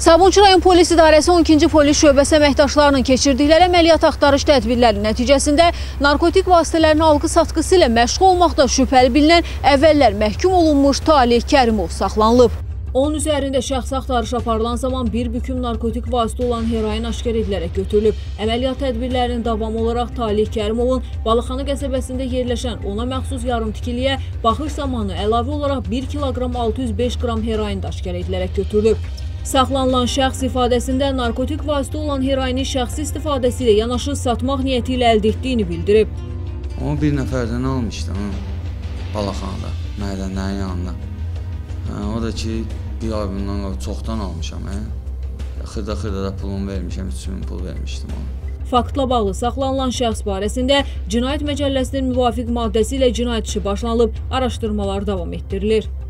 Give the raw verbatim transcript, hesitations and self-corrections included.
Sabunçu rayon polis idarəsi on ikinci polis şöbəsi əməkdaşlarının keçirdikləri əməliyyat axtarış tədbirləri nəticəsində narkotik vasitələrin alqı-satqısı ilə məşğul olmaqda şübhəli bilinən əvvəllər məhkum olunmuş Talih Kərimov saxlanılıb. Onun üzərində şəxsi axtarış aparılan zaman bir büküm narkotik vasitə olan heroin aşkar edilərək götürülüb. Əməliyyat tədbirlərinin davamı olaraq Talih Kərimovun Balıqxanı qəsəbəsində yerləşən ona məxsus yarımtikiliyə baxış zamanı əlavə olaraq bir kiloqram altı yüz beş qram heroin də aşkar edilərək götürülüb. Saxlanılan şəxs ifadəsində narkotik vasitə olan heroinin şəxsi istifadəsi ilə yanaşı satmaq niyyəti ilə əldə etdiyini bildirib. Onu bir nəfərdən almışdım, Balıqxanada, mədənlərin yanında. O da ki, bir ay bundan çoxdan almışam. Xırda-xırda da pulunu vermişəm, üç min pul vermişdim ona. Faktla bağlı saxlanılan şəxs barəsində Cinayət Məcəlləsinin müvafiq maddəsi ilə cinayət işi başlanılıb, araşdırmalar davam etdirilir.